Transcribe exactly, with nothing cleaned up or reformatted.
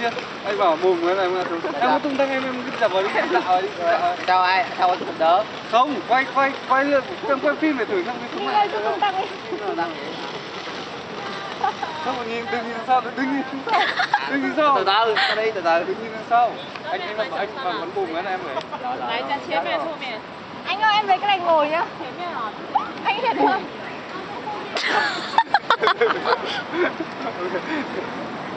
kia. Anh bảo mồm cái này mà em có tung tăng em em cứ dập vào đi. Dạo đi. Sao ai? Sao có tung đỡ? Không, quay quay quay lên, xem quay phim để thử xem cái súng này. Tung tăng đi. Không mà nhìn, đừng nhìn sau, đừng nhìn sau. Đừng nhìn sau. Từ từ, ra đi từ từ. Đừng nhìn sau. Anh anh anh anh bằng bắn bùm cái này em này. Đấy, ra前面后面. Anh ơi, em lấy cái này ngồi nhá. Anh thiệt không?